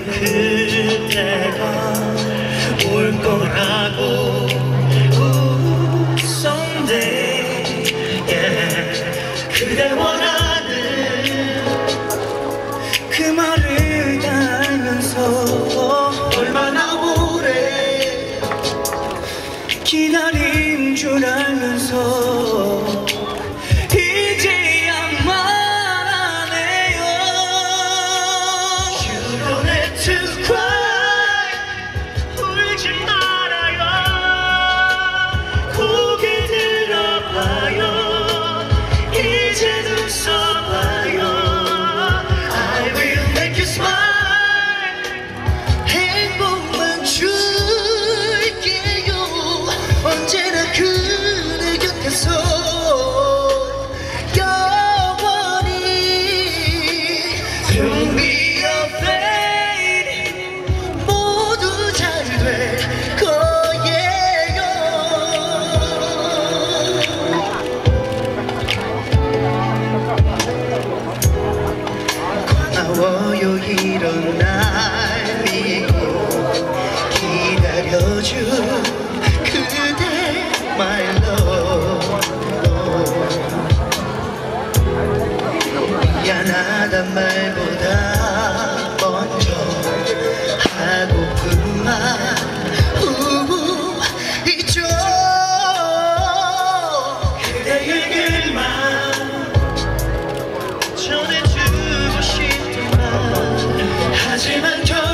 그때가 올 거라고 someday yeah. 그대 원하는 그 말을 다 알면서 얼마나 오래 기다린 줄 알면서 이제야 말하네요. You don't have to cry. 울지 말아요. 고개 들어봐요. 이제 웃어봐요. I will make you smile. 행복만 줄게요. 언제나 그대 곁에서 영원히 Don't be afraid. 모두 잘 될 거예요. 고마워요 이런 날 믿고 기다려준 그대 my love. 미안하단 말보다 먼저 하고픈 말 있죠. 그대의 글만 전해주고 싶은 말 하지만